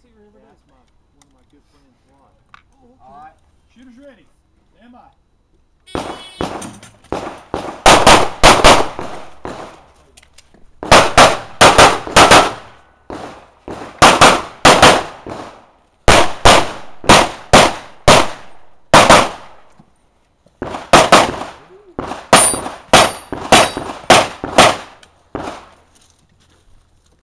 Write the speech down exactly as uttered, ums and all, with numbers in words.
Sea River. That's my one of my good friends' lot. Oh, okay. All right, shooters ready. Stand by.